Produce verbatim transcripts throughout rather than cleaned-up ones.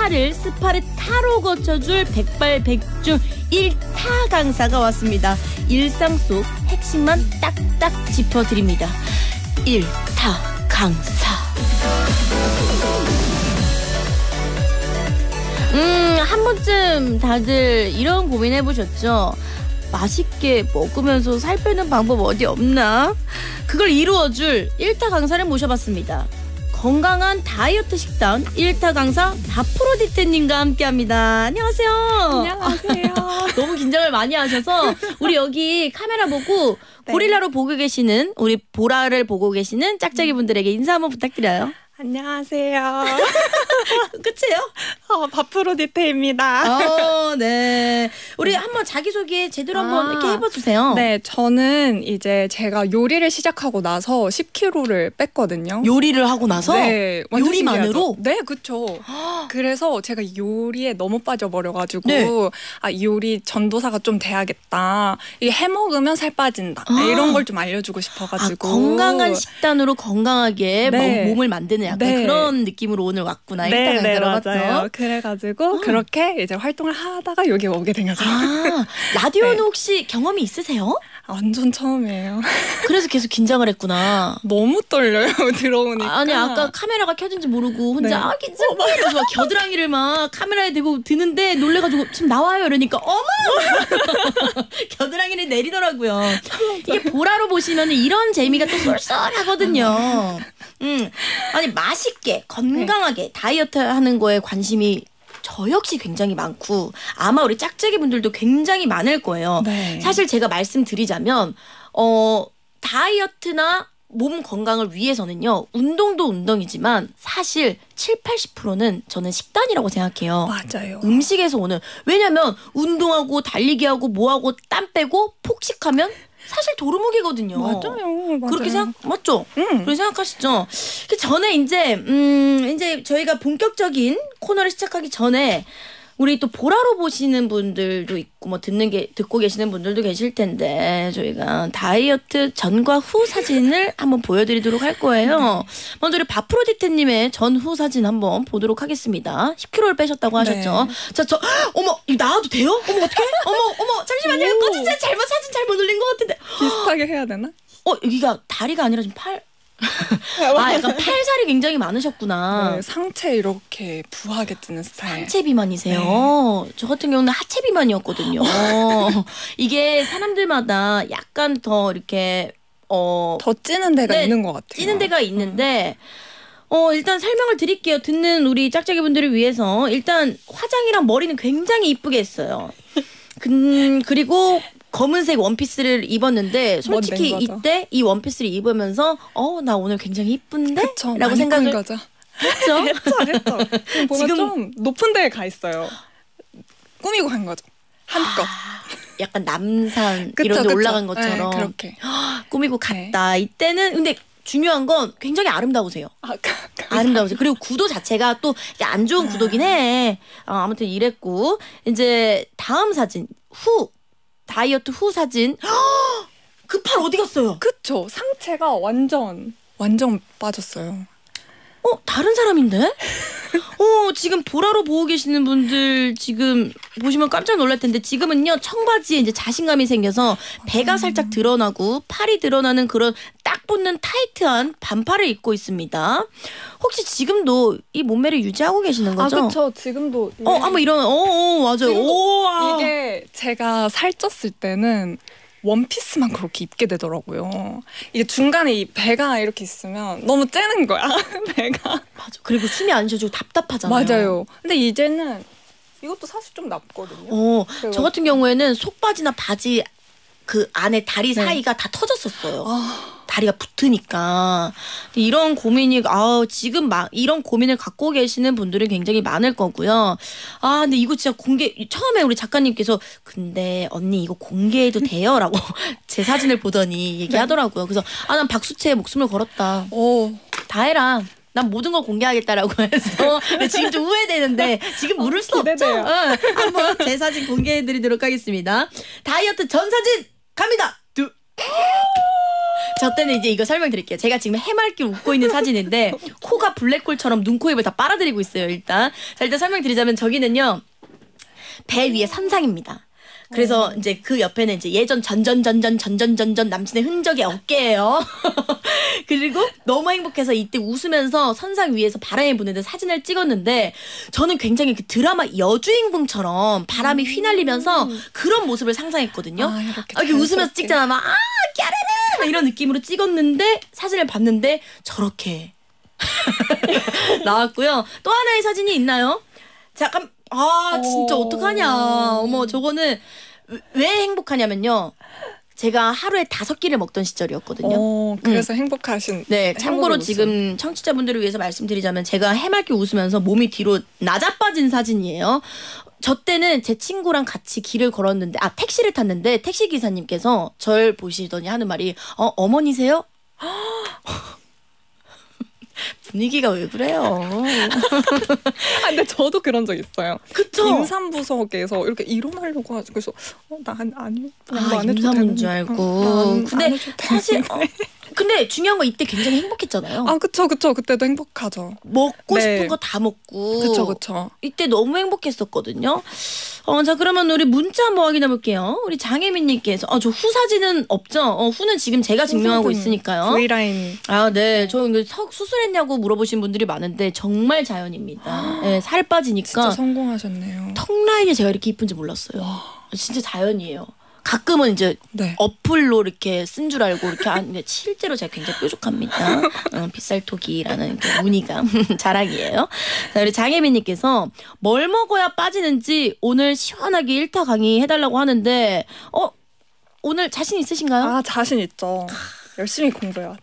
살을 스파르타로 거쳐줄 백발백중 일 타 강사가 왔습니다. 일상 속 핵심만 딱딱 짚어드립니다. 일 타 강사. 음, 한 번쯤 다들 이런 고민 해보셨죠? 맛있게 먹으면서 살 빼는 방법 어디 없나? 그걸 이루어줄 일 타 강사를 모셔봤습니다. 건강한 다이어트 식단 일 타 강사 바프로디테님과 함께합니다. 안녕하세요. 안녕하세요. 아, 너무 긴장을 많이 하셔서 우리 여기 카메라 보고 네. 고릴라로 보고 계시는 우리 보라를 보고 계시는 짝짝이 분들에게 인사 한번 부탁드려요. 안녕하세요. 끝이에요? 어, 바프로디테입니다. 어, 네. 우리 한번 자기소개 제대로 한번 아, 이렇게 해봐주세요. 네, 저는 이제 제가 요리를 시작하고 나서 십 킬로그램를 뺐거든요. 요리를 하고 나서? 네, 완전 요리만으로? 신기하죠? 네, 그쵸. 그래서 제가 요리에 너무 빠져버려가지고 네. 아, 요리 전도사가 좀 돼야겠다. 이게 해먹으면 살 빠진다. 아. 이런 걸 좀 알려주고 싶어가지고. 아, 건강한 식단으로 건강하게 네. 몸을 만드는 약간 네. 그런 느낌으로 오늘 왔구나. 네, 일단 네, 맞죠? 맞아요. 그래가지고 어. 그렇게 이제 활동을 하다가 여기 오게 된 거죠. 아, 라디오는 네. 혹시 경험이 있으세요? 완전 처음이에요. 그래서 계속 긴장을 했구나. 너무 떨려요. 들어오니까. 아니 아까 카메라가 켜진지 모르고 혼자 네. 아 긴장해 이러면서 막 겨드랑이를 막 카메라에 대고 드는데 놀래가지고 지금 나와요 이러니까 어머 겨드랑이를 내리더라고요. 이게 보라로 보시면 이런 재미가 또 쏠쏠하거든요. 음, 아니 맛있게 건강하게 네. 다이어트 하는 거에 관심이 저 역시 굉장히 많고 아마 우리 짝짝이 분들도 굉장히 많을 거예요. 네. 사실 제가 말씀드리자면 어 다이어트나 몸 건강을 위해서는요. 운동도 운동이지만 사실 칠, 팔십 퍼센트는 저는 식단이라고 생각해요. 맞아요. 음식에서 오는. 왜냐면 운동하고 달리기하고 뭐하고 땀 빼고 폭식하면 사실 도루묵이거든요. 맞아요. 맞아요. 그렇게 생각 맞죠? 응. 그렇게 생각하시죠? 그 전에 이제 음 이제 저희가 본격적인 코너를 시작하기 전에 우리 또 보라로 보시는 분들도 있고 뭐 듣는 게 듣고 계시는 분들도 계실 텐데 저희가 다이어트 전과 후 사진을 한번 보여드리도록 할 거예요. 먼저 우리 바프로디테님의 전후 사진 한번 보도록 하겠습니다. 십 킬로그램를 빼셨다고 하셨죠? 네. 자, 저 어머 이거 나와도 돼요? 어머 어떡해? 어머 어머 잠시만요. 오. 꺼주세요. 잘못 사진 잘못 올린 것 같은데. 비슷하게 해야 되나? 어 여기가 다리가 아니라 좀 팔. 아 약간 팔살이 굉장히 많으셨구나. 네, 상체 이렇게 부하게 뜨는 스타일. 상체 비만이세요. 네. 저 같은 경우는 하체 비만이었거든요. 이게 사람들마다 약간 더 이렇게 어, 더 찌는 데가 네, 있는 것 같아요. 찌는 데가 있는데 어, 일단 설명을 드릴게요. 듣는 우리 짝짝이 분들을 위해서 일단 화장이랑 머리는 굉장히 이쁘게 했어요. 그, 그리고 검은색 원피스를 입었는데 솔직히 이때 이 원피스를 입으면서 어, 나 오늘 굉장히 이쁜데? 그쵸, 라고 생각을 거죠. 했죠. 했죠, 했죠. 뭔가 지금 좀 높은 데에 가 있어요. 꾸미고 간 거죠. 한껏. 아, 약간 남산 그쵸, 이런 데 그쵸. 올라간 것처럼 네, 그렇게. 꾸미고 갔다. 네. 이때는 근데 중요한 건 굉장히 아름다우세요. 아, 아름다우세요. 그리고 구도 자체가 또 안 좋은 아. 구도긴 해. 어, 아무튼 이랬고 이제 다음 사진 후 다이어트 후 사진. 그 팔 어디 갔어요? 그쵸. 상체가 완전 완전 빠졌어요. 어 다른 사람인데? 어 지금 보라로 보고 계시는 분들 지금 보시면 깜짝 놀랄 텐데 지금은요 청바지에 이제 자신감이 생겨서 배가 살짝 드러나고 팔이 드러나는 그런 딱 붙는 타이트한 반팔을 입고 있습니다. 혹시 지금도 이 몸매를 유지하고 계시는 거죠? 아 그쵸. 지금도 어 한번 이런 어, 어 맞아요. 오, 아. 이게 제가 살쪘을 때는 원피스만 그렇게 입게 되더라고요. 이게 중간에 이 배가 이렇게 있으면 너무 째는 거야. 배가. 맞아. 그리고 숨이 안 쉬어지고 답답하잖아요. 맞아요. 근데 이제는 이것도 사실 좀 낫거든요. 어, 저 같은 경우에는 속바지나 바지 그 안에 다리 네. 사이가 다 터졌었어요. 아... 다리가 붙으니까. 이런 고민이 아 지금 막 이런 고민을 갖고 계시는 분들이 굉장히 많을 거고요. 아 근데 이거 진짜 공개 처음에 우리 작가님께서 근데 언니 이거 공개해도 돼요? 라고 제 사진을 보더니 얘기하더라고요. 그래서 아 난 박수채에 목숨을 걸었다. 오. 다 해라. 난 모든 걸 공개하겠다라고 해서 근데 지금 좀 후회되는데 지금 물을 수 없죠? 응. 한번 제 사진 공개해드리도록 하겠습니다. 다이어트 전 사진 갑니다. 두. 저 때는 이제 이거 설명드릴게요. 제가 지금 해맑게 웃고 있는 사진인데 코가 블랙홀처럼 눈, 코, 입을 다 빨아들이고 있어요. 일단 자 일단 설명드리자면 저기는요 배 위에 선상입니다. 그래서 음. 이제 그 옆에는 이제 예전 전전전전 전전전전 남친의 흔적의 어깨예요. 그리고 너무 행복해서 이때 웃으면서 선상 위에서 바람이 부는데 사진을 찍었는데 저는 굉장히 그 드라마 여주인공처럼 바람이 휘날리면서 그런 모습을 상상했거든요. 아, 이렇게, 이렇게 웃으면서 찍잖아. 막 아, 까르르! 막 이런 느낌으로 찍었는데 사진을 봤는데 저렇게 나왔고요. 또 하나의 사진이 있나요? 잠깐 아 진짜 어떡하냐. 어머 저거는 왜 행복하냐면요. 제가 하루에 다섯 끼를 먹던 시절이었거든요. 오, 그래서 음. 행복하신. 네, 참고로 지금 청취자분들을 위해서 말씀드리자면 제가 해맑게 웃으면서 몸이 뒤로 낮아빠진 사진이에요. 저 때는 제 친구랑 같이 길을 걸었는데 아 택시를 탔는데 택시 기사님께서 절 보시더니 하는 말이 어 어머니세요? 분위기가 왜 그래요? 아, 근데 저도 그런 적 있어요. 그쵸? 임산부석에서 이렇게 일어나려고 하죠. 그래서 어, 나 아니 아니 아, 임산부인 줄 알고. 어, 근데 사실 어, 근데 중요한 건 이때 굉장히 행복했잖아요. 아 그쵸 그쵸 그때도 행복하죠. 먹고 네. 싶은 거 다 먹고. 그쵸 그쵸. 이때 너무 행복했었거든요. 어, 자 그러면 우리 문자 한번 확인해 볼게요. 우리 장혜민님께서 아, 저 후 사진은 없죠? 어, 후는 지금 제가 증명하고 있으니까요. V라인. 아 네, 저 수술했냐고 물어보신 분들이 많은데 정말 자연입니다. 네, 살 빠지니까. 진짜 성공하셨네요. 턱 라인이 제가 이렇게 이쁜지 몰랐어요. 와. 진짜 자연이에요. 가끔은 이제 네. 어플로 이렇게 쓴 줄 알고 이렇게 하는데 실제로 제가 굉장히 뾰족합니다. 어, 빗살토기라는 그 무늬가 자랑이에요. 자, 우리 장혜민님께서 뭘 먹어야 빠지는지 오늘 시원하게 일타 강의 해달라고 하는데 어 오늘 자신 있으신가요? 아 자신 있죠. 열심히 공부해왔죠.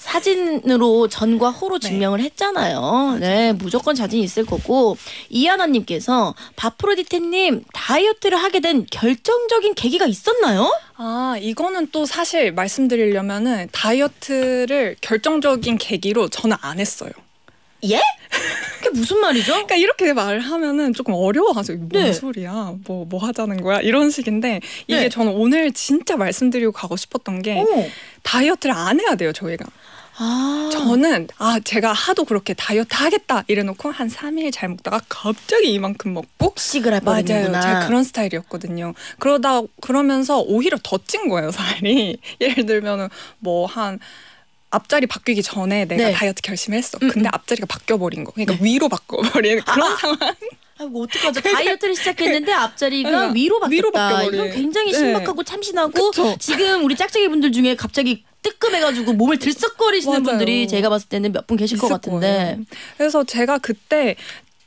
사진으로 전과 후로 증명을 네. 했잖아요. 네, 무조건 자신 있을 거고. 이하나님께서 바프로디테님 다이어트를 하게 된 결정적인 계기가 있었나요? 아 이거는 또 사실 말씀드리려면은 다이어트를 결정적인 계기로 저는 안 했어요. 예? 그게 무슨 말이죠? 그러니까 이렇게 말하면은 조금 어려워하죠. 뭔 네. 소리야? 뭐, 뭐 하자는 거야? 이런 식인데 이게 네. 저는 오늘 진짜 말씀드리고 가고 싶었던 게 오. 다이어트를 안 해야 돼요, 저희가. 아. 저는 아 제가 하도 그렇게 다이어트 하겠다 이래놓고 한 삼 일 잘 먹다가 갑자기 이만큼 먹고 폭식을 해버리는구나. 맞아요. 제가 그런 스타일이었거든요. 그러다 그러면서 오히려 더 찐 거예요, 살이. 예를 들면은 뭐 한 앞자리 바뀌기 전에 내가 네. 다이어트 결심했어. 음, 근데 음. 앞자리가 바뀌어버린 거. 그러니까 네. 위로 바꿔버린 그런 아, 상황. 아이고 어떡하죠. 다이어트를 시작했는데 앞자리가 네. 위로 바뀌었다. 위로 바뀌어버린. 이건 굉장히 신박하고 네. 참신하고 그쵸? 지금 우리 짝짝이 분들 중에 갑자기 뜨끔해가지고 몸을 들썩거리시는 맞아요. 분들이 제가 봤을 때는 몇 분 계실 것 같은데. 거예요. 그래서 제가 그때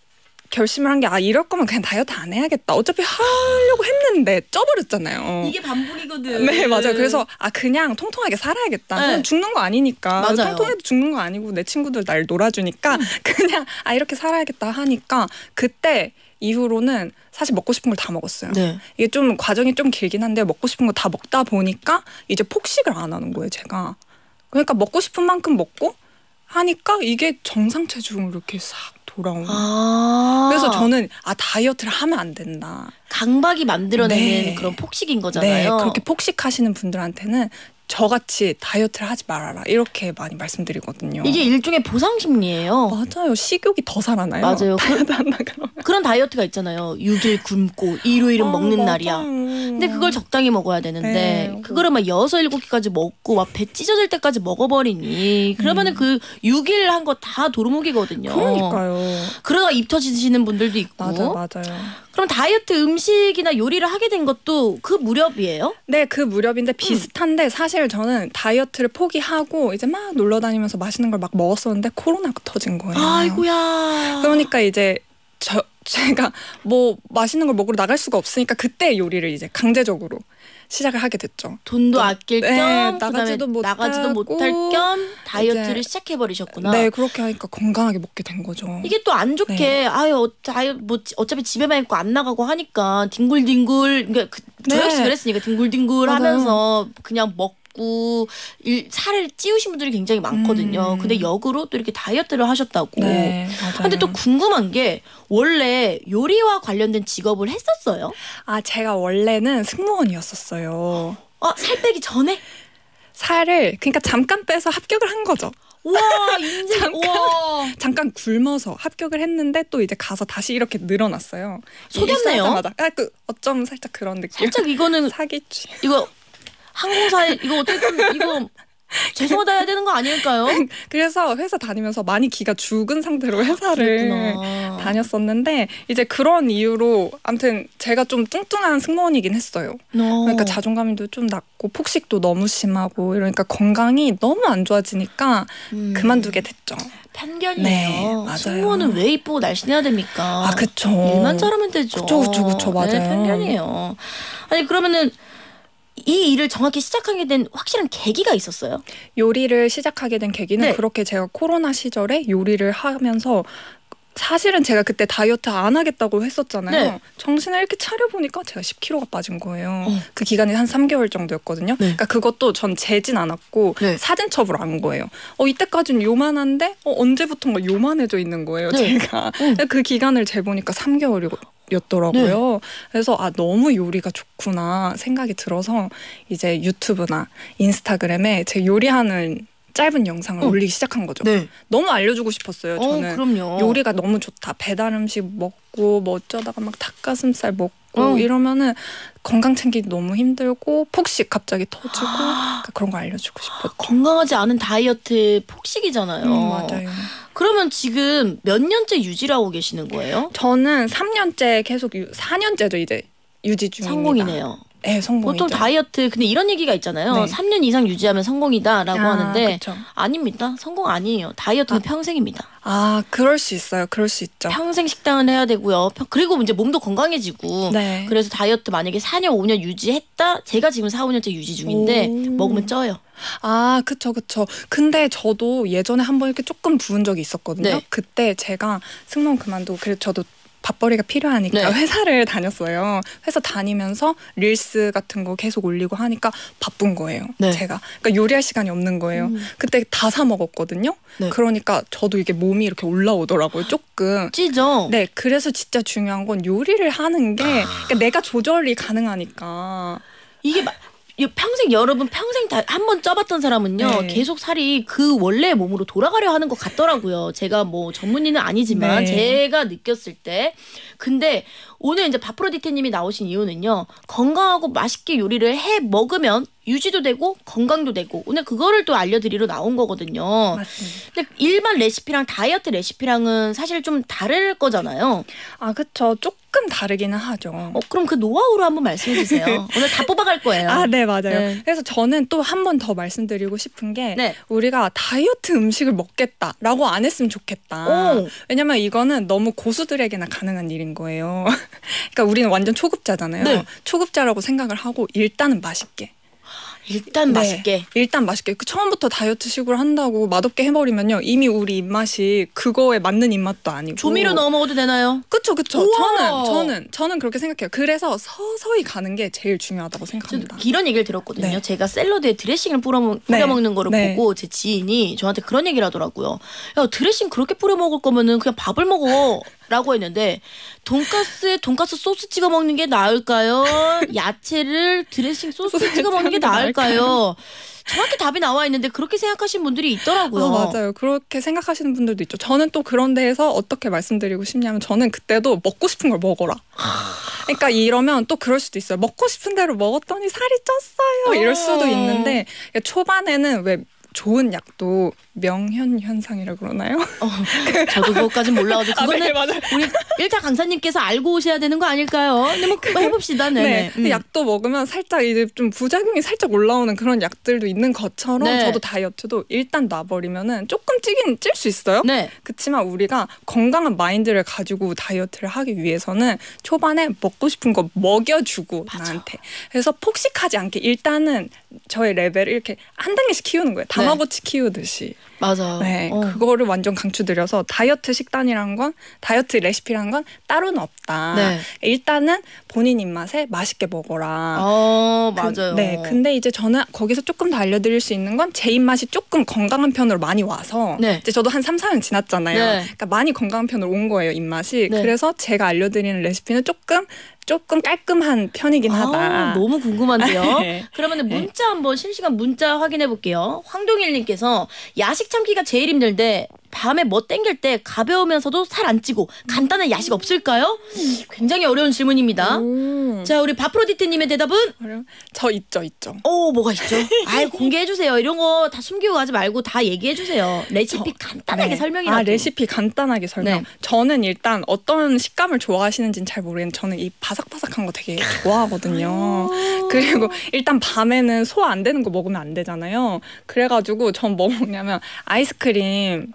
결심을 한 게 아 이럴 거면 그냥 다이어트 안 해야겠다. 어차피 하려고 했는데 쪄버렸잖아요. 이게 반복이거든. 네 맞아요. 그래서 아 그냥 통통하게 살아야겠다. 네. 죽는 거 아니니까. 맞아요. 통통해도 죽는 거 아니고 내 친구들 날 놀아주니까 음. 그냥 아 이렇게 살아야겠다 하니까 그때 이후로는 사실 먹고 싶은 걸 다 먹었어요. 네. 이게 좀 과정이 좀 길긴 한데 먹고 싶은 거 다 먹다 보니까 이제 폭식을 안 하는 거예요, 제가. 그러니까 먹고 싶은 만큼 먹고 하니까 이게 정상 체중으로 이렇게 싹 돌아오는. 아~ 그래서 저는 아 다이어트를 하면 안 된다. 강박이 만들어내는 네. 그런 폭식인 거잖아요. 네, 그렇게 폭식하시는 분들한테는 저같이 다이어트를 하지 말아라 이렇게 많이 말씀드리거든요. 이게 일종의 보상 심리예요. 맞아요. 식욕이 더 살아나요. 맞아요. 다이어트 한다 그러면. 그런 다이어트가 있잖아요. 육 일 굶고 일요일은 아, 먹는 맞아요. 날이야. 근데 그걸 적당히 먹어야 되는데 네. 그거를 막 여섯 일곱 끼까지 먹고 막 배 찢어질 때까지 먹어버리니 그러면은 음. 그 육 일 한 거 다 도루묵이거든요. 그러니까요. 그러다 입 터지시는 분들도 있고. 맞아요. 맞아요. 그럼 다이어트 음식이나 요리를 하게 된 것도 그 무렵이에요? 네, 그 무렵인데 비슷한데 음. 사실 저는 다이어트를 포기하고 이제 막 놀러 다니면서 맛있는 걸 막 먹었었는데 코로나가 터진 거예요. 아이고야. 그러니까 이제 저 제가 뭐 맛있는 걸 먹으러 나갈 수가 없으니까 그때 요리를 이제 강제적으로 시작을 하게 됐죠. 돈도 아낄 겸 네, 나가지도 못 나가지도 못할 겸 다이어트를 시작해버리셨구나. 네, 그렇게 하니까 건강하게 먹게 된 거죠. 이게 또 안 좋게 네. 아유 다이 뭐 어차피 집에만 있고 안 나가고 하니까 뒹굴뒹굴 그러니까 그, 저 네. 역시 그랬으니까 뒹굴뒹굴 하면서 그냥 먹 일, 살을 찌우신 분들이 굉장히 많거든요. 음. 근데 역으로 또 이렇게 다이어트를 하셨다고. 네, 맞아요. 근데 또 궁금한 게 원래 요리와 관련된 직업을 했었어요? 아, 제가 원래는 승무원이었었어요. 어, 살 빼기 전에? 살을 그러니까 잠깐 빼서 합격을 한 거죠. 와 인생 잠깐, 와. 잠깐 굶어서 합격을 했는데 또 이제 가서 다시 이렇게 늘어났어요. 속였네요. 아, 그 어쩜 살짝 그런 느낌. 살짝 이거는 사기치. 이거 항공사에 이거 어떻게 좀 이거 죄송하다 해야 되는 거 아닐까요? 그래서 회사 다니면서 많이 기가 죽은 상태로 회사를 그랬구나. 다녔었는데 이제 그런 이유로 아무튼 제가 좀 뚱뚱한 승무원이긴 했어요. 어. 그러니까 자존감도 좀 낮고 폭식도 너무 심하고 이러니까 건강이 너무 안 좋아지니까 음. 그만두게 됐죠. 편견이에요. 네, 맞아요. 승무원은 왜 이쁘고 날씬해야 됩니까? 아, 그쵸. 일만 잘하면 되죠. 그쵸, 그쵸, 그쵸, 맞아요. 네, 편견이에요. 아니 그러면은 이 일을 정확히 시작하게 된 확실한 계기가 있었어요? 요리를 시작하게 된 계기는 네. 그렇게 제가 코로나 시절에 요리를 하면서 사실은 제가 그때 다이어트 안 하겠다고 했었잖아요. 네. 정신을 이렇게 차려보니까 제가 십 킬로그램가 빠진 거예요. 어. 그 기간이 한 삼 개월 정도였거든요. 네. 그러니까 그것도 전 재진 않았고 네. 사진첩으로 안 거예요. 어, 이때까지는 요만한데 어, 언제부턴가 요만해져 있는 거예요. 네. 제가. 어. 그 기간을 재보니까 삼 개월이고 였더라고요. 네. 그래서 아 너무 요리가 좋구나 생각이 들어서 이제 유튜브나 인스타그램에 제 요리하는 짧은 영상을 어. 올리기 시작한 거죠. 네. 너무 알려주고 싶었어요. 저는 어, 그럼요. 요리가 너무 좋다. 배달 음식 먹고 뭐 어쩌다가 막 닭가슴살 먹고 어. 이러면은 건강 챙기기 너무 힘들고 폭식 갑자기 터지고 그러니까 그런 거 알려주고 싶었죠. 건강하지 않은 다이어트 폭식이잖아요. 음, 맞아요. 그러면 지금 몇 년째 유지를 하고 계시는 거예요? 저는 삼 년째 계속 유, 사 년째죠 이제 유지 중입니다. 성공이네요. 네, 성공이죠. 보통 다이어트 근데 이런 얘기가 있잖아요. 네. 삼 년 이상 유지하면 성공이다라고 아, 하는데 그쵸. 아닙니다. 성공 아니에요. 다이어트는 아. 평생입니다. 아, 그럴 수 있어요. 그럴 수 있죠. 평생 식단을 해야 되고요. 그리고 이제 몸도 건강해지고 네. 그래서 다이어트 만약에 사 년, 오 년 유지했다. 제가 지금 사, 오 년째 유지 중인데 오. 먹으면 쪄요. 아, 그쵸, 그쵸. 근데 저도 예전에 한번 이렇게 조금 부은 적이 있었거든요. 네. 그때 제가 승무원 그만두고 그래서 저도 밥벌이가 필요하니까 네. 회사를 다녔어요. 회사 다니면서 릴스 같은 거 계속 올리고 하니까 바쁜 거예요. 네. 제가. 그러니까 요리할 시간이 없는 거예요. 음. 그때 다 사 먹었거든요. 네. 그러니까 저도 이게 몸이 이렇게 올라오더라고요. 조금. 찌죠? 네. 그래서 진짜 중요한 건 요리를 하는 게 그러니까 내가 조절이 가능하니까. 이게 막 평생 여러분 평생 다 한 번 쪄봤던 사람은요. 네. 계속 살이 그 원래의 몸으로 돌아가려 하는 것 같더라고요. 제가 뭐 전문의는 아니지만 네. 제가 느꼈을 때. 근데 오늘 이제 바프로디테님이 나오신 이유는요. 건강하고 맛있게 요리를 해 먹으면 유지도 되고 건강도 되고 오늘 그거를 또 알려드리러 나온 거거든요. 맞습니다. 근데 일반 레시피랑 다이어트 레시피랑은 사실 좀 다를 거잖아요. 아, 그쵸. 조금 다르기는 하죠. 어, 그럼 그 노하우로 한번 말씀해 주세요. 오늘 다 뽑아갈 거예요. 아, 네, 맞아요. 네. 그래서 저는 또 한 번 더 말씀드리고 싶은 게 네. 우리가 다이어트 음식을 먹겠다라고 안 했으면 좋겠다. 오. 왜냐면 이거는 너무 고수들에게나 가능한 일인 거예요. 그러니까 우리는 완전 초급자잖아요. 네. 초급자라고 생각을 하고 일단은 맛있게. 일단 네. 맛있게. 일단 맛있게. 그 처음부터 다이어트식으로 한다고 맛없게 해버리면요. 이미 우리 입맛이 그거에 맞는 입맛도 아니고. 조미료 넣어 먹어도 되나요? 그쵸, 그쵸. 저는, 저는, 저는 그렇게 생각해요. 그래서 서서히 가는 게 제일 중요하다고 생각합니다. 이런 얘기를 들었거든요. 네. 제가 샐러드에 드레싱을 뿌려, 뿌려 네. 먹는 거를 네. 보고 제 지인이 저한테 그런 얘기를 하더라고요. 야, 드레싱 그렇게 뿌려 먹을 거면은 그냥 밥을 먹어. 라고 했는데 돈가스에 돈가스 소스 찍어 먹는 게 나을까요? 야채를 드레싱 소스 찍어 먹는 게 나을까요? 정확히 답이 나와 있는데 그렇게 생각하시는 분들이 있더라고요. 어, 맞아요. 그렇게 생각하시는 분들도 있죠. 저는 또 그런 데에서 어떻게 말씀드리고 싶냐면 저는 그때도 먹고 싶은 걸 먹어라. 그러니까 이러면 또 그럴 수도 있어요. 먹고 싶은 대로 먹었더니 살이 쪘어요. 이럴 수도 있는데 초반에는 왜 좋은 약도 명현 현상이라고 그러나요? 어, 저도 그것까진 몰라가지고 그거는 아, 네, 우리 일타 강사님께서 알고 오셔야 되는 거 아닐까요? 근데 뭐 해봅시다. 네네. 네. 음. 약도 먹으면 살짝 이제 좀 부작용이 살짝 올라오는 그런 약들도 있는 것처럼 네. 저도 다이어트도 일단 놔버리면은 조금 찌긴 찔 수 있어요. 네. 그렇지만 우리가 건강한 마인드를 가지고 다이어트를 하기 위해서는 초반에 먹고 싶은 거 먹여주고 맞아. 나한테. 그래서 폭식하지 않게 일단은 저의 레벨을 이렇게 한 단계씩 키우는 거예요. 다마고치 네. 키우듯이. 맞아요. 네, 어. 그거를 완전 강추드려서 다이어트 식단이라는 건 다이어트 레시피라는 건 따로는 없다. 네. 일단은 본인 입맛에 맛있게 먹어라. 어, 맞아요. 그, 네, 근데 이제 저는 거기서 조금 더 알려드릴 수 있는 건 제 입맛이 조금 건강한 편으로 많이 와서 네. 이제 저도 한 삼, 사 년 지났잖아요. 네. 그러니까 많이 건강한 편으로 온 거예요, 입맛이. 네. 그래서 제가 알려드리는 레시피는 조금 조금 깔끔한 편이긴 아, 하다. 너무 궁금한데요. 네. 그러면 문자 한번 실시간 문자 확인해 볼게요. 황동일님께서 야식 참기가 제일 힘들데 밤에 뭐 땡길 때 가벼우면서도 살 안 찌고 간단한 야식 없을까요? 굉장히 어려운 질문입니다. 오. 자, 우리 바프로디트님의 대답은? 어려워? 저 있죠, 있죠. 오, 뭐가 있죠? 아이, 공개해 주세요. 이런 거 다 숨기고 가지 말고 다 얘기해 주세요. 레시피 저, 간단하게 네. 설명이라도. 아, 레시피 간단하게 설명. 네. 저는 일단 어떤 식감을 좋아하시는지는 잘 모르겠는데 저는 이 바삭바삭한 거 되게 좋아하거든요. 그리고 일단 밤에는 소화 안 되는 거 먹으면 안 되잖아요. 그래가지고 전 뭐 먹냐면 아이스크림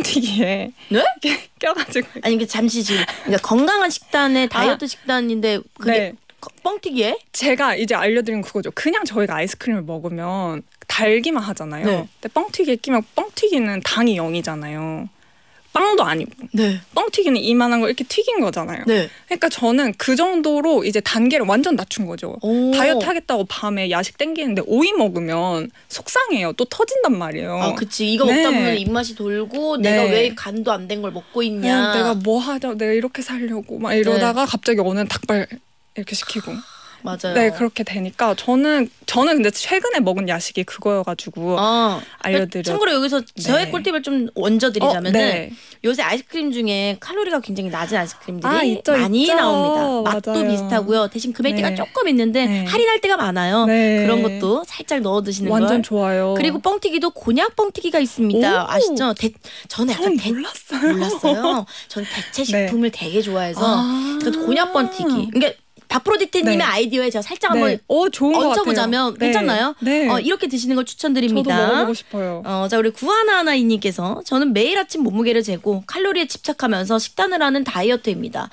뻥튀기에 네? 껴가지고. 아니 그 잠시 지금 그러니까 건강한 식단에 다이어트 아, 식단인데 그게 네. 뻥튀기에? 제가 이제 알려드린 그거죠. 그냥 저희가 아이스크림을 먹으면 달기만 하잖아요. 네. 근데 뻥튀기에 끼면 뻥튀기는 당이 영이잖아요. 빵도 아니고 네. 뻥튀기는 이만한 거 이렇게 튀긴 거잖아요. 네. 그러니까 저는 그 정도로 이제 단계를 완전 낮춘 거죠. 오. 다이어트 하겠다고 밤에 야식 땡기는데 오이 먹으면 속상해요. 또 터진단 말이에요. 아, 그치. 이거 네. 먹다 보면 입맛이 돌고 네. 내가 왜 간도 안 된 걸 먹고 있냐. 네, 내가 뭐 하자. 내가 이렇게 살려고 막 이러다가 네. 갑자기 어느 닭발 이렇게 시키고. 맞아요. 네, 그렇게 되니까 저는 저는 근데 최근에 먹은 야식이 그거여가지고 아, 알려드려. 참고로 여기서 네. 저의 꿀팁을 좀 얹어드리자면은 어, 네. 요새 아이스크림 중에 칼로리가 굉장히 낮은 아이스크림들이 아, 있죠, 많이 있죠. 나옵니다. 맛도 맞아요. 비슷하고요. 대신 금액대가 네. 조금 있는데 네. 할인할 때가 많아요. 네. 그런 것도 살짝 넣어 드시는 거. 완전 걸. 좋아요. 그리고 뻥튀기도 곤약 뻥튀기가 있습니다. 오. 아시죠? 대, 저는 약간 대, 몰랐어요. 몰랐어요. 전 대체 식품을 네. 되게 좋아해서 아. 곤약 뻥튀기. 그러니까 바프로디테님의 네. 아이디어에 제가 살짝 네. 한번 오, 좋은 얹혀보자면 네. 괜찮나요? 네. 어, 이렇게 드시는 걸 추천드립니다. 저도 먹어보고 싶어요. 어, 자, 우리 구하나하나이님께서 저는 매일 아침 몸무게를 재고 칼로리에 집착하면서 식단을 하는 다이어트입니다.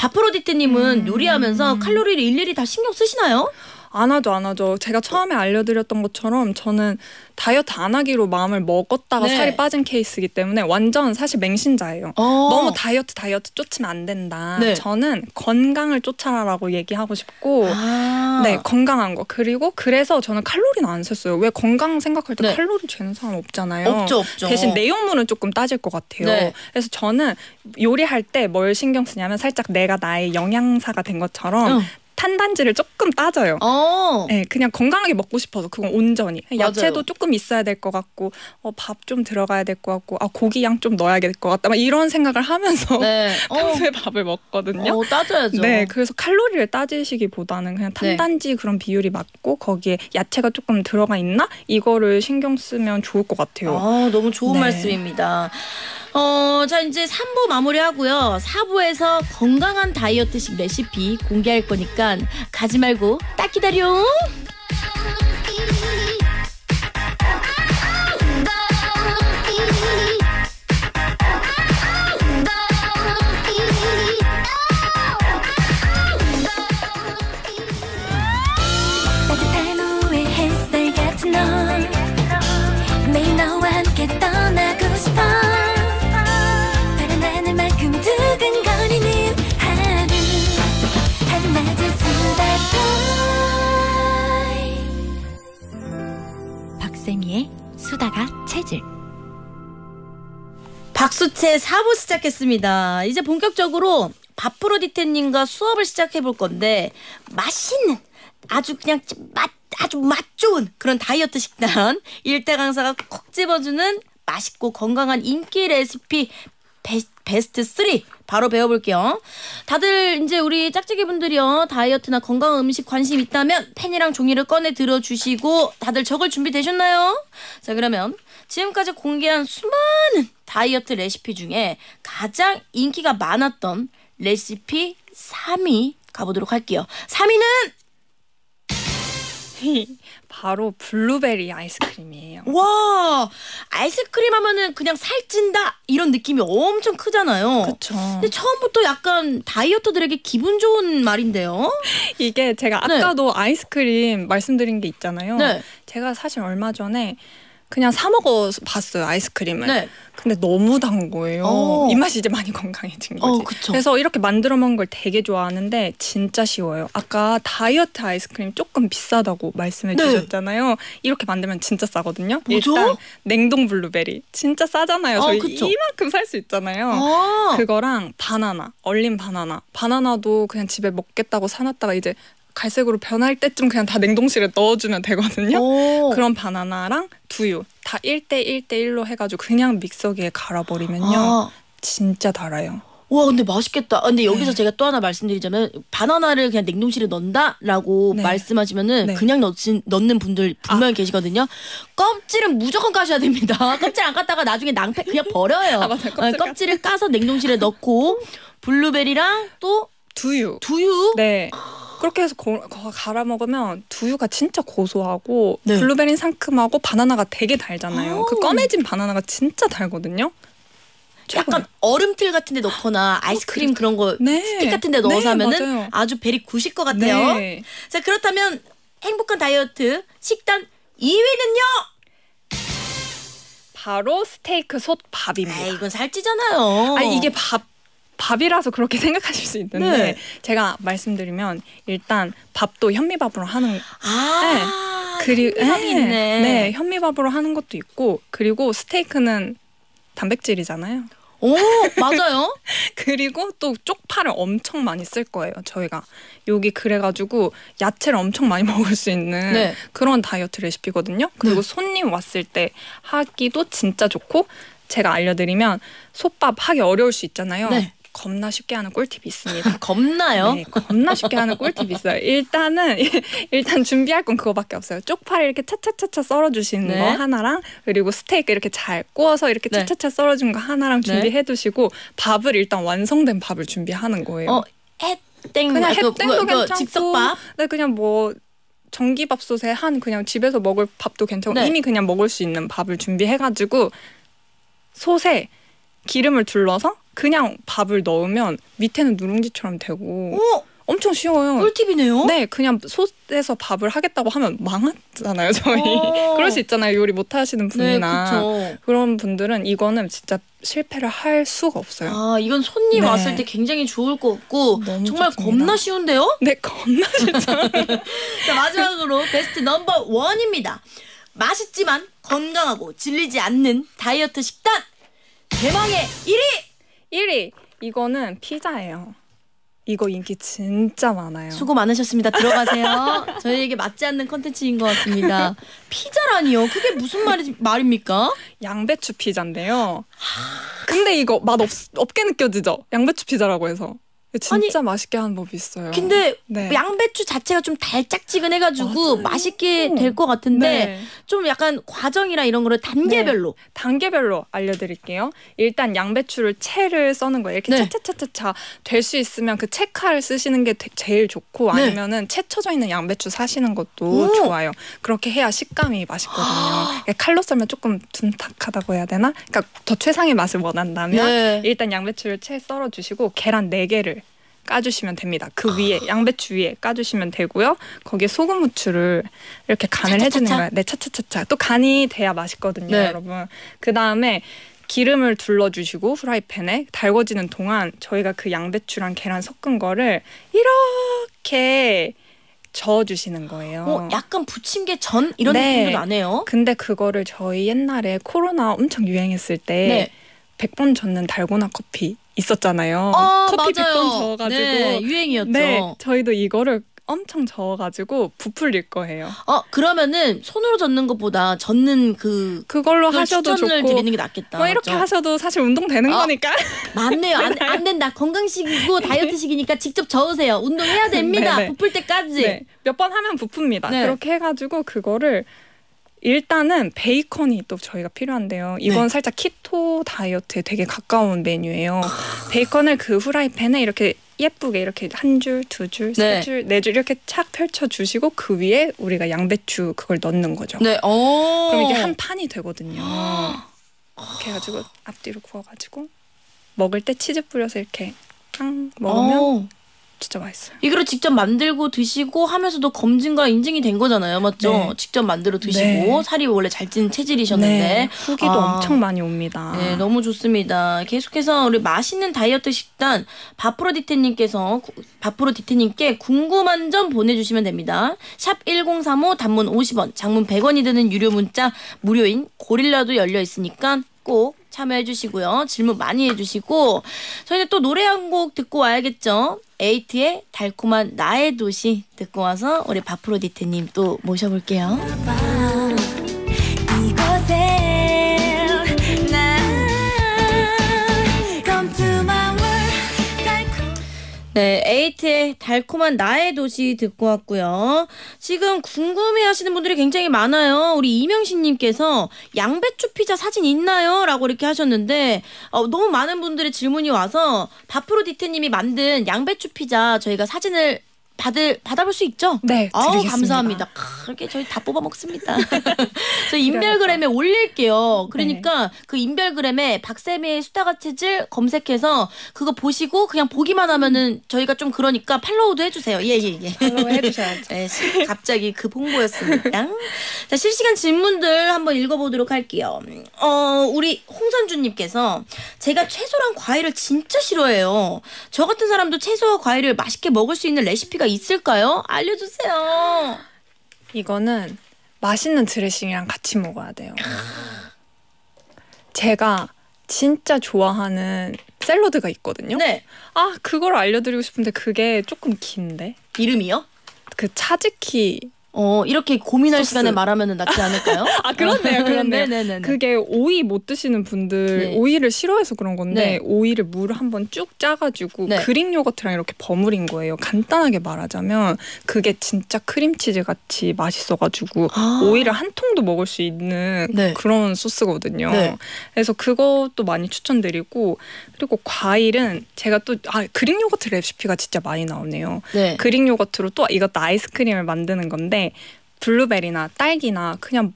바프로디테님은 음. 요리하면서 칼로리를 일일이 다 신경 쓰시나요? 안 하죠, 안 하죠. 제가 처음에 알려드렸던 것처럼 저는 다이어트 안 하기로 마음을 먹었다가 네. 살이 빠진 케이스이기 때문에 완전 사실 맹신자예요. 어. 너무 다이어트 다이어트 쫓으면 안 된다. 네. 저는 건강을 쫓아라라고 얘기하고 싶고 아. 네, 건강한 거. 그리고 그래서 저는 칼로리는 안 셌어요. 왜 건강 생각할 때 네. 칼로리 재는 사람 없잖아요. 없죠, 없죠. 대신 내용물은 조금 따질 것 같아요. 네. 그래서 저는 요리할 때 뭘 신경 쓰냐면 살짝 내가 나의 영양사가 된 것처럼 응. 탄단지를 조금 따져요. 어. 네, 그냥 건강하게 먹고 싶어서 그건 온전히. 야채도 맞아요. 조금 있어야 될 것 같고 어, 밥 좀 들어가야 될 것 같고 아 고기 양 좀 넣어야 될 것 같다. 막 이런 생각을 하면서 네. 평소에 어. 밥을 먹거든요. 어, 따져야죠. 네, 그래서 칼로리를 따지시기보다는 그냥 탄단지 네. 그런 비율이 맞고 거기에 야채가 조금 들어가 있나? 이거를 신경 쓰면 좋을 것 같아요. 아, 너무 좋은 네. 말씀입니다. 어, 자 이제 삼 부 마무리하고요. 사 부에서 건강한 다이어트식 레시피 공개할 거니까 가지 말고 딱 기다려. 따뜻한 후에 햇살 같은 널 매일 너와 함께 떠나고 싶어. 두근거리는 하루 한낮의 수다. 박세미의 수다가 체질. 박수채 사 부 시작했습니다. 이제 본격적으로 바프로디테님과 수업을 시작해 볼 건데 맛있는 아주 그냥 맛 아주 맛 좋은 그런 다이어트 식단 일대 강사가 콕 집어주는 맛있고 건강한 인기 레시피 베, 베스트 삼 바로 배워볼게요. 다들 이제 우리 짝짝이 분들이요 다이어트나 건강 음식 관심 있다면 펜이랑 종이를 꺼내 들어주시고 다들 적을 준비 되셨나요? 자, 그러면 지금까지 공개한 수많은 다이어트 레시피 중에 가장 인기가 많았던 레시피 삼 위 가보도록 할게요. 삼 위는 바로 블루베리 아이스크림이에요. 와, 아이스크림 하면은 그냥 살찐다 이런 느낌이 엄청 크잖아요. 그렇죠. 근데 처음부터 약간 다이어터들에게 기분 좋은 말인데요. 이게 제가 아까도 네. 아이스크림 말씀드린 게 있잖아요. 네. 제가 사실 얼마 전에 그냥 사 먹어봤어요 아이스크림을. 네. 근데 너무 단 거예요. 어. 입맛이 이제 많이 건강해진 거지. 어, 그래서 이렇게 만들어 먹는 걸 되게 좋아하는데 진짜 쉬워요. 아까 다이어트 아이스크림 조금 비싸다고 말씀해 네. 주셨잖아요. 이렇게 만들면 진짜 싸거든요. 뭐죠? 일단 냉동 블루베리 진짜 싸잖아요. 저희 어, 이만큼 살 수 있잖아요. 아. 그거랑 바나나, 얼린 바나나. 바나나도 그냥 집에 먹겠다고 사놨다가 이제 갈색으로 변할 때쯤 그냥 다 냉동실에 넣어주면 되거든요. 오. 그런 바나나랑 두유 다 일 대 일 대 일로 해가지고 그냥 믹서기에 갈아버리면요. 아. 진짜 달아요. 와 근데 맛있겠다. 근데 여기서 네. 제가 또 하나 말씀드리자면 바나나를 그냥 냉동실에 넣는다라고 네. 말씀하시면은 네. 그냥 넣으신, 넣는 분들 분명히 아. 계시거든요. 껍질은 무조건 까셔야 됩니다. 껍질 안 깠다가 나중에 낭패 그냥 버려요. 아, 맞아요. 껍질 껍질을 까서 냉동실에 넣고 블루베리랑 또 두유. 두유? 네. 그렇게 해서 고, 거, 갈아 먹으면 두유가 진짜 고소하고 네. 블루베리는 상큼하고 바나나가 되게 달잖아요. 오. 그 검해진 바나나가 진짜 달거든요. 약간 최고예요. 얼음틀 같은 데 넣거나 아이스크림 어, 그런 거 네. 스틱 같은 데 넣어서 네, 하면은 맞아요. 아주 베리 굿일 것 같아요. 네. 자 그렇다면 행복한 다이어트 식단 이 위는요? 바로 스테이크 솥밥입니다. 아 이건 살찌잖아요. 아 이게 밥 밥이라서 그렇게 생각하실 수 있는데 네. 제가 말씀드리면 일단 밥도 현미밥으로 하는 아 네. 그리고 현미밥이 있네. 네 현미밥으로 하는 것도 있고 그리고 스테이크는 단백질이잖아요. 오 맞아요. 그리고 또 쪽파를 엄청 많이 쓸 거예요. 저희가 여기 그래가지고 야채를 엄청 많이 먹을 수 있는 네. 그런 다이어트 레시피거든요. 그리고 네. 손님 왔을 때 하기도 진짜 좋고 제가 알려드리면 솥밥 하기 어려울 수 있잖아요. 네. 겁나 쉽게 하는 꿀팁이 있습니다. 겁나요? 네, 겁나 쉽게 하는 꿀팁이 있어요. 일단은 일단 준비할 건 그거밖에 없어요. 쪽파를 이렇게 차차차차 썰어주시는 네. 거 하나랑 그리고 스테이크 이렇게 잘 구워서 이렇게 네. 차차차 썰어준 거 하나랑 준비해두시고 네. 밥을 일단 완성된 밥을 준비하는 거예요. 어, 햇땡 그냥 햇땡도 그, 괜찮고 즉석밥? 네, 그냥 뭐 전기밥솥에 한 그냥 집에서 먹을 밥도 괜찮고 네. 이미 그냥 먹을 수 있는 밥을 준비해가지고 솥에 기름을 둘러서 그냥 밥을 넣으면 밑에는 누룽지처럼 되고 오! 엄청 쉬워요. 꿀팁이네요. 네, 그냥 솥에서 밥을 하겠다고 하면 망하잖아요, 저희. 그럴 수 있잖아요, 요리 못 하시는 분이나. 네, 그런 분들은 이거는 진짜 실패를 할 수가 없어요. 아, 이건 손님 네. 왔을 때 굉장히 좋을 것 같고 정말 좋습니다. 겁나 쉬운데요? 네, 겁나 쉽죠. 자, 마지막으로 베스트 넘버 원입니다. 맛있지만 건강하고 질리지 않는 다이어트 식단 대망의 일 위! 일 위 이거는 피자예요. 이거 인기 진짜 많아요. 수고 많으셨습니다. 들어가세요. 저희에게 맞지 않는 컨텐츠인 것 같습니다. 피자라니요? 그게 무슨 말이, 말입니까? 양배추 피자인데요. 근데 이거 맛 없, 없게 느껴지죠? 양배추 피자라고 해서. 진짜 아니, 맛있게 하는 법이 있어요. 근데 네. 양배추 자체가 좀 달짝지근해가지고 맛있게 될 것 같은데 네. 좀 약간 과정이나 이런 거를 단계별로 네. 단계별로 알려드릴게요. 일단 양배추를 채를 써는 거예요. 이렇게 네. 차차차차차 될 수 있으면 그 채칼을 쓰시는 게 제일 좋고 네. 아니면은 채 쳐져 있는 양배추 사시는 것도 오. 좋아요. 그렇게 해야 식감이 맛있거든요. 칼로 썰면 조금 둔탁하다고 해야 되나? 그러니까 더 최상의 맛을 원한다면 네. 일단 양배추를 채 썰어주시고 계란 네 개를 까주시면 됩니다. 그 위에 양배추 위에 까주시면 되고요. 거기에 소금 후추를 이렇게 간을 차차차차. 해주는 거예요. 네, 차차차차. 또 간이 돼야 맛있거든요, 네. 여러분. 그 다음에 기름을 둘러주시고 프라이팬에 달궈지는 동안 저희가 그 양배추랑 계란 섞은 거를 이렇게 저어주시는 거예요. 어, 약간 부침개 전 이런 네. 느낌도 나네요. 근데 그거를 저희 옛날에 코로나 엄청 유행했을 때 네. 백 번 젓는 달고나 커피 있었잖아요. 어, 커피 맞아요. 백 번 저어가지고 네, 유행이었죠. 네, 저희도 이거를 엄청 저어가지고 부풀릴 거예요. 어 그러면은 손으로 젓는 것보다 젓는 그 그걸로 하셔도 추천을 좋고 드리는 게 낫겠다. 뭐 이렇게 맞죠? 하셔도 사실 운동 되는 어, 거니까. 맞네요. 안, 안 된다. 건강식이고 다이어트식이니까 직접 저으세요. 운동해야 됩니다. 네네. 부풀 때까지. 네. 몇 번 하면 부풉니다. 네. 그렇게 해가지고 그거를 일단은 베이컨이 또 저희가 필요한데요. 이건 네. 살짝 키토 다이어트에 되게 가까운 메뉴예요. 베이컨을 그 후라이팬에 이렇게 예쁘게 이렇게 한 줄, 두 줄, 세 줄, 네 줄 이렇게 착 펼쳐주시고 그 위에 우리가 양배추 그걸 넣는 거죠. 네. 오. 그럼 이게 한 판이 되거든요. 이렇게 해가지고 앞뒤로 구워가지고 먹을 때 치즈 뿌려서 이렇게 탕 먹으면 오. 진짜 맛있어요. 이거를 직접 만들고 드시고 하면서도 검증과 인증이 된 거잖아요. 맞죠? 네. 직접 만들어 드시고 네. 살이 원래 잘 찌는 체질이셨는데 네. 후기도 아. 엄청 많이 옵니다. 네, 너무 좋습니다. 계속해서 우리 맛있는 다이어트 식단 바프로디테님께서 바프로디테님께 궁금한 점 보내주시면 됩니다. 샵 일공삼오 단문 오십 원 장문 백 원이 드는 유료 문자 무료인 고릴라도 열려 있으니까 꼭 참여해 주시고요. 질문 많이 해주시고 저희는 또 노래 한 곡 듣고 와야겠죠. 에이트의 달콤한 나의 도시 듣고 와서 우리 바프로디테님 또 모셔볼게요. 네, 에이트의 달콤한 나의 도시 듣고 왔고요. 지금 궁금해하시는 분들이 굉장히 많아요. 우리 이명신님께서 양배추 피자 사진 있나요? 라고 이렇게 하셨는데 어, 너무 많은 분들의 질문이 와서 바프로디테님이 만든 양배추 피자 저희가 사진을 받을 받아볼 수 있죠? 네, 아우 감사합니다. 그렇게 저희 다 뽑아 먹습니다. 저 인별그램에 올릴게요. 그러니까 네. 그 인별그램에 박세미의 수다가 체질 검색해서 그거 보시고 그냥 보기만 하면은 저희가 좀 그러니까 팔로우도 해주세요. 예예예. 예, 예. 팔로우 해주셔야죠. 네, 갑자기 급 홍보였습니다. 자 실시간 질문들 한번 읽어보도록 할게요. 어 우리 홍선주님께서 제가 채소랑 과일을 진짜 싫어해요. 저 같은 사람도 채소와 과일을 맛있게 먹을 수 있는 레시피가 있을까요? 알려주세요. 이거는 맛있는 드레싱이랑 같이 먹어야 돼요. 제가 진짜 좋아하는 샐러드가 있거든요. 네. 아 그걸 알려드리고 싶은데 그게 조금 긴데. 이름이요? 그 차즈키. 어 이렇게 고민할 소스. 시간에 말하면 낫지 않을까요? 아 그렇네요, 그렇네요. 네네네. 그게 오이 못 드시는 분들 네. 오이를 싫어해서 그런 건데 네. 오이를 물을 한번 쭉 짜가지고 네. 그릭 요거트랑 이렇게 버무린 거예요. 간단하게 말하자면 그게 진짜 크림치즈 같이 맛있어가지고 아. 오이를 한 통도 먹을 수 있는 네. 그런 소스거든요. 네. 그래서 그것도 많이 추천드리고 그리고 과일은 제가 또 아 그릭 요거트 레시피가 진짜 많이 나오네요. 네. 그릭 요거트로 또 이것도 아이스크림을 만드는 건데. 블루베리나 딸기나 그냥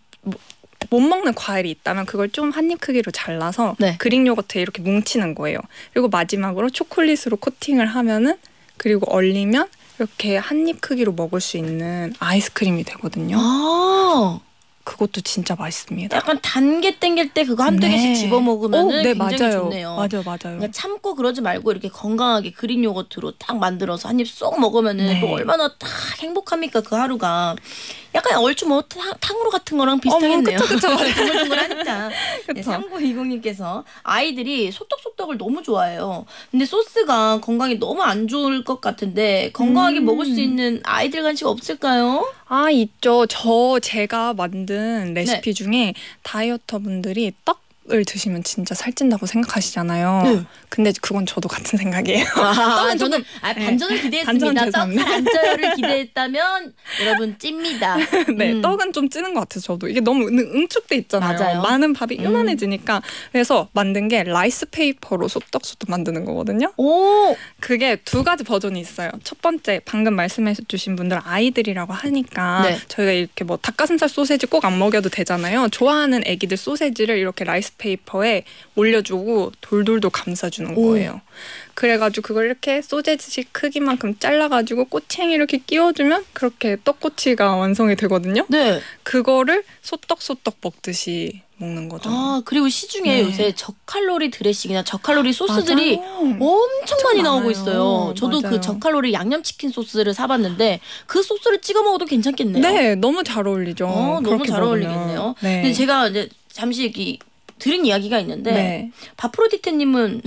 못 먹는 과일이 있다면 그걸 좀 한 입 크기로 잘라서 네. 그릭 요거트에 이렇게 뭉치는 거예요. 그리고 마지막으로 초콜릿으로 코팅을 하면은 그리고 얼리면 이렇게 한 입 크기로 먹을 수 있는 아이스크림이 되거든요. 아~ 그것도 진짜 맛있습니다. 약간 단게 땡길 때 그거 한두 네. 개씩 집어 먹으면 네, 굉장히 맞아요. 좋네요. 맞아요, 맞아요. 그냥 참고 그러지 말고 이렇게 건강하게 그릭 요거트로 딱 만들어서 한 입 쏙 먹으면은 네. 또 얼마나 딱 행복합니까 그 하루가. 약간 얼추 뭐 탕, 탕후루 같은 거랑 비슷하겠네요. 그쵸, 그쵸. 동글동글하니까. 네, 삼구이공님께서 아이들이 소떡소떡을 너무 좋아해요. 근데 소스가 건강에 너무 안 좋을 것 같은데 건강하게 음. 먹을 수 있는 아이들 간식 없을까요? 아 있죠. 저 제가 만든 레시피 네. 중에 다이어터 분들이 떡 을 드시면 진짜 살찐다고 생각하시잖아요. 네. 근데 그건 저도 같은 생각이에요. 아, 저는 아, 반전을 기대했습니다. 떡 살 안 쪄요를 기대했다면 여러분 찝니다. 네, 음. 떡은 좀 찌는 것 같아요. 저도 이게 너무 응축돼 있잖아요. 맞아요. 많은 밥이 요만해지니까. 음. 그래서 만든 게 라이스 페이퍼로 소떡소떡 만드는 거거든요. 오, 그게 두 가지 버전이 있어요. 첫 번째 방금 말씀해주신 분들 아이들이라고 하니까 네. 저희가 이렇게 뭐 닭가슴살 소세지 꼭 안 먹여도 되잖아요. 좋아하는 애기들 소세지를 이렇게 라이스 페이퍼에 올려주고 돌돌돌 감싸주는 거예요. 오. 그래가지고 그걸 이렇게 소세지 크기만큼 잘라가지고 꼬챙이 이렇게 끼워주면 그렇게 떡꼬치가 완성이 되거든요. 네. 그거를 소떡소떡 먹듯이 먹는 거죠. 아 그리고 시중에 네. 요새 저칼로리 드레싱이나 저칼로리 소스들이 맞아요. 엄청 많이 많아요. 나오고 있어요. 저도 맞아요. 그 저칼로리 양념치킨 소스를 사봤는데 그 소스를 찍어 먹어도 괜찮겠네요. 네, 너무 잘 어울리죠. 어, 너무 잘 먹으면. 어울리겠네요. 네. 근데 제가 이제 잠시 여기 들은 이야기가 있는데 네. 바프로디테님은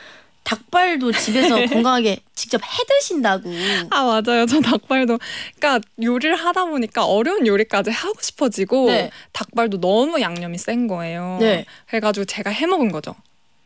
닭발도 집에서 건강하게 직접 해 드신다고. 아 맞아요. 저 닭발도 그러니까 요리를 하다 보니까 어려운 요리까지 하고 싶어지고 네. 닭발도 너무 양념이 센 거예요. 네. 그래가지고 제가 해 먹은 거죠.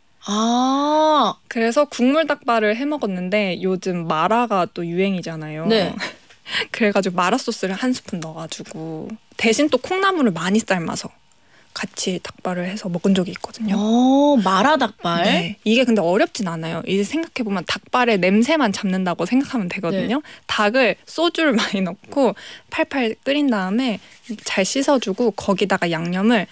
아 그래서 국물 닭발을 해 먹었는데 요즘 마라가 또 유행이잖아요. 네. 그래가지고 마라 소스를 한 스푼 넣어가지고 대신 또 콩나물을 많이 삶아서 같이 닭발을 해서 먹은 적이 있거든요. 오, 마라 닭발? 네. 이게 근데 어렵진 않아요. 이제 생각해보면 닭발의 냄새만 잡는다고 생각하면 되거든요. 네. 닭을 소주를 많이 넣고 팔팔 끓인 다음에 잘 씻어주고 거기다가 양념을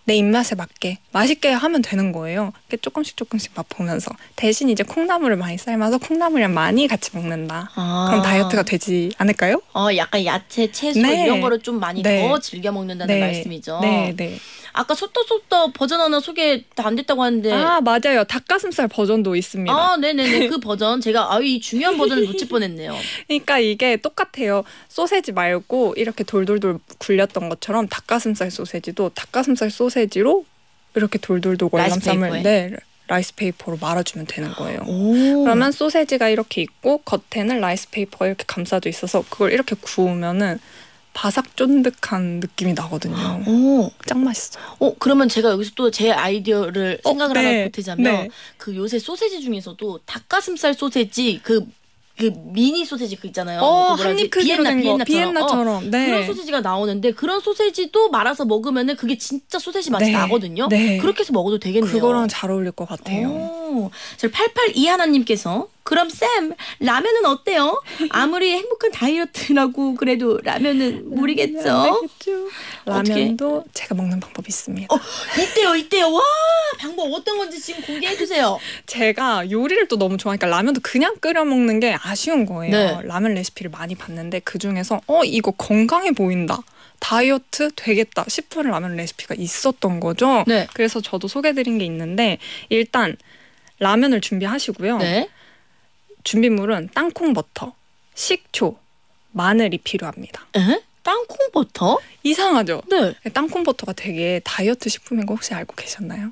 내 입맛에 맞게 맛있게 하면 되는 거예요. 조금씩 조금씩 맛보면서. 대신 이제 콩나물을 많이 삶아서 콩나물이랑 많이 같이 먹는다. 아. 그럼 다이어트가 되지 않을까요? 어, 약간 야채, 채소 네. 이런 거를 좀 많이 네. 더 즐겨 먹는다는 네. 말씀이죠. 네, 네. 아까 소떡소떡 버전 하나 소개 다 안 됐다고 하는데. 아, 맞아요. 닭가슴살 버전도 있습니다. 아, 네네네. 그 버전 제가 아유 이 중요한 버전을 놓칠 뻔했네요. 그러니까 이게 똑같아요. 소세지 말고 이렇게 돌돌돌 굴렸던 것처럼 닭가슴살 소세지도 닭가슴살 소세지로 이렇게 돌돌돌 월남쌈을 네, 라이스 페이퍼로 말아주면 되는 거예요. 오. 그러면 소세지가 이렇게 있고 겉에는 라이스 페이퍼가 이렇게 감싸져 있어서 그걸 이렇게 구우면은 바삭 쫀득한 느낌이 나거든요. 오. 짱 맛있어요. 어, 그러면 제가 여기서 또 제 아이디어를 어, 생각을 네. 하나 보태자면 네. 그 요새 소세지 중에서도 닭가슴살 소세지 그 그 미니 소세지 그 있잖아요. 어, 그 한입 크기로 된 거. 비엔나처럼. 비엔나처럼. 어, 네. 그런 소세지가 나오는데 그런 소세지도 말아서 먹으면은 그게 진짜 소세지 맛이 네. 나거든요. 네. 그렇게 해서 먹어도 되겠네요. 그거랑 잘 어울릴 것 같아요. 오. 저 팔팔이 하나님께서 그럼 쌤 라면은 어때요? 아무리 행복한 다이어트라고 그래도 라면은 무리겠죠? 라면도 어떻게? 제가 먹는 방법이 있습니다. 어, 있대요 있대요. 와 방법 어떤 건지 지금 공개해 주세요. 제가 요리를 또 너무 좋아하니까 라면도 그냥 끓여 먹는 게 아쉬운 거예요. 네. 라면 레시피를 많이 봤는데 그중에서 어 이거 건강해 보인다. 다이어트 되겠다 싶은 라면 레시피가 있었던 거죠. 네. 그래서 저도 소개드린 게 있는데 일단 라면을 준비하시고요. 네. 준비물은 땅콩버터, 식초, 마늘이 필요합니다. 에? 땅콩버터? 이상하죠? 네. 땅콩버터가 되게 다이어트 식품인 거 혹시 알고 계셨나요?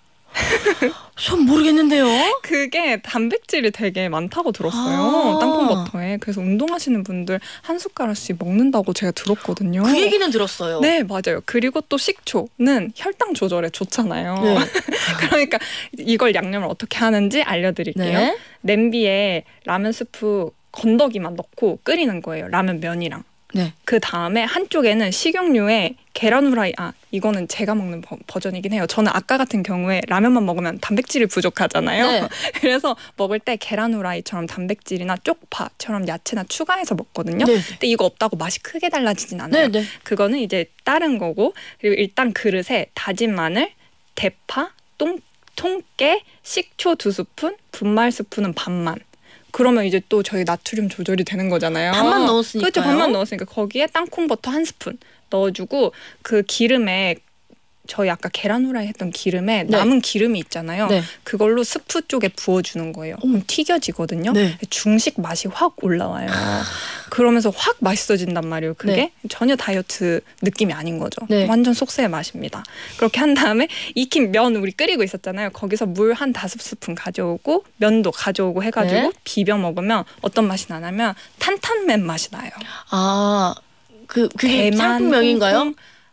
전 모르겠는데요. 그게 단백질이 되게 많다고 들었어요. 아~ 땅콩버터에. 그래서 운동하시는 분들 한 숟가락씩 먹는다고 제가 들었거든요. 그 얘기는 들었어요. 네, 맞아요. 그리고 또 식초는 혈당 조절에 좋잖아요. 네. 그러니까 이걸 양념을 어떻게 하는지 알려드릴게요. 네. 냄비에 라면 스프 건더기만 넣고 끓이는 거예요. 라면 면이랑. 네. 그 다음에 한쪽에는 식용유에 계란 후라이, 아 이거는 제가 먹는 버, 버전이긴 해요. 저는 아까 같은 경우에 라면만 먹으면 단백질이 부족하잖아요. 네. 그래서 먹을 때 계란 후라이처럼 단백질이나 쪽파처럼 야채나 추가해서 먹거든요. 네. 근데 이거 없다고 맛이 크게 달라지진 않아요. 네. 그거는 이제 다른 거고. 그리고 일단 그릇에 다진 마늘, 대파, 똥, 통깨, 식초 두 스푼, 분말 스푼은 반만. 그러면 이제 또 저희 나트륨 조절이 되는 거잖아요. 반만 넣었으니까요. 그렇죠. 반만 넣었으니까 거기에 땅콩버터 한 스푼 넣어주고 그 기름에 저희 아까 계란 후라이 했던 기름에 네. 남은 기름이 있잖아요. 네. 그걸로 스프 쪽에 부어주는 거예요. 그럼 튀겨지거든요. 네. 중식 맛이 확 올라와요. 그러면서 확 맛있어진단 말이에요. 그게 네. 전혀 다이어트 느낌이 아닌 거죠. 네. 완전 속세의 맛입니다. 그렇게 한 다음에 익힌 면 우리 끓이고 있었잖아요. 거기서 물 한 다섯 스푼 가져오고 면도 가져오고 해가지고 네. 비벼 먹으면 어떤 맛이 나냐면 탄탄면 맛이 나요. 아, 그 그게 짬뽕면인가요?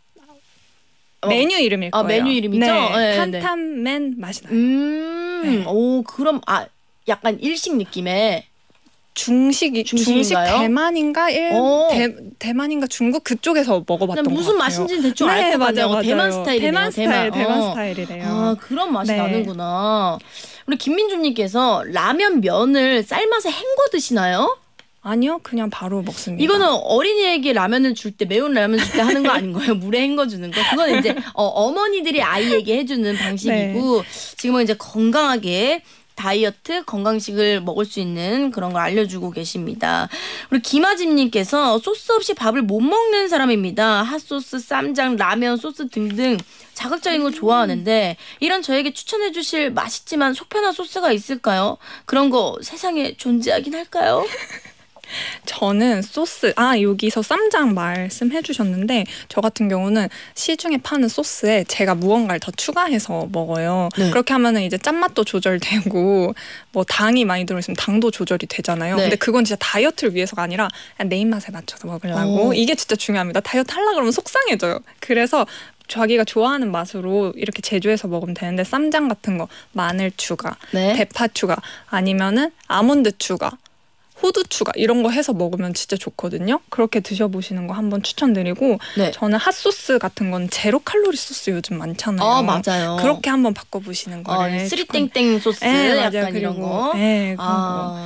메뉴 이름일 거예요. 아, 메뉴 이름이죠? 네, 네, 탄탄면 네. 맛이 나요. 음, 네. 오, 그럼 아 약간 일식 느낌의 중식이 중식 대만인가 일 대, 대만인가 중국 그쪽에서 먹어봤던 것 무슨 같아요. 맛인지는 대충 알 것 네, 같아요. 대만 스타일이네요. 대만 스타일, 대만, 대만 어. 스타일이래요. 아, 그런 맛이 네. 나는구나. 우리 김민주님께서 라면 면을 삶아서 헹궈 드시나요? 아니요, 그냥 바로 먹습니다. 이거는 어린이에게 라면을 줄 때, 매운 라면 줄 때 하는 거 아닌 거예요? 물에 헹궈주는 거. 그건 이제 어, 어머니들이 아이에게 해주는 방식이고 네. 지금은 이제 건강하게 다이어트 건강식을 먹을 수 있는 그런 걸 알려주고 계십니다. 우리 김아집님께서 소스 없이 밥을 못 먹는 사람입니다. 핫소스, 쌈장, 라면, 소스 등등 자극적인 걸 좋아하는데 이런 저에게 추천해 주실 맛있지만 속편한 소스가 있을까요? 그런 거 세상에 존재하긴 할까요? 저는 소스, 아 여기서 쌈장 말씀해 주셨는데 저 같은 경우는 시중에 파는 소스에 제가 무언가를 더 추가해서 먹어요. 네. 그렇게 하면은 이제 짠맛도 조절되고 뭐 당이 많이 들어있으면 당도 조절이 되잖아요. 네. 근데 그건 진짜 다이어트를 위해서가 아니라 그냥 내 입맛에 맞춰서 먹으려고. 오. 이게 진짜 중요합니다. 다이어트 하려고 그러면 속상해져요. 그래서 자기가 좋아하는 맛으로 이렇게 제조해서 먹으면 되는데 쌈장 같은 거 마늘 추가, 네. 대파 추가 아니면은 아몬드 추가 호두 추가 이런 거 해서 먹으면 진짜 좋거든요. 그렇게 드셔보시는 거 한번 추천드리고 네. 저는 핫소스 같은 건 제로 칼로리 소스 요즘 많잖아요. 아, 맞아요. 그렇게 한번 바꿔보시는 거를. 어, 쓰리땡땡 소스 네, 약간 맞아요. 이런 거. 네, 아,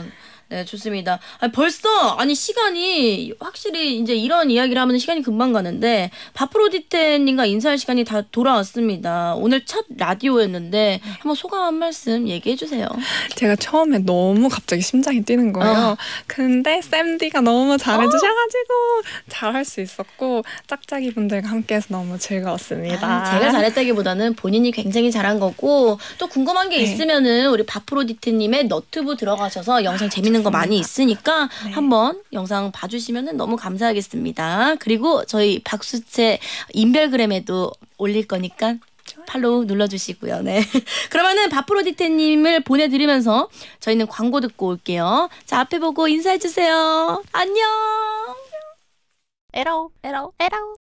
네, 좋습니다. 아니, 벌써 아니 시간이 확실히 이제 이런 이야기를 하면 시간이 금방 가는데 바프로디테님과 인사할 시간이 다 돌아왔습니다. 오늘 첫 라디오였는데 한번 소감 한 말씀 얘기해 주세요. 제가 처음에 너무 갑자기 심장이 뛰는 거예요. 어. 근데 쌤디가 너무 잘해주셔가지고 어. 잘할 수 있었고 짝짝이 분들과 함께해서 너무 즐거웠습니다. 아, 제가 잘했다기보다는 본인이 굉장히 잘한 거고 또 궁금한 게 네. 있으면은 우리 바프로디테님의 너튜브 들어가셔서 영상 재밌는 거 많이 있으니까 네. 한번 영상 봐주시면 너무 감사하겠습니다. 그리고 저희 박수채 인별그램에도 올릴 거니까 팔로우 눌러주시고요. 네. 그러면은 바프로디테님을 보내드리면서 저희는 광고 듣고 올게요. 자, 앞에 보고 인사해주세요. 안녕. 에러 에러 에러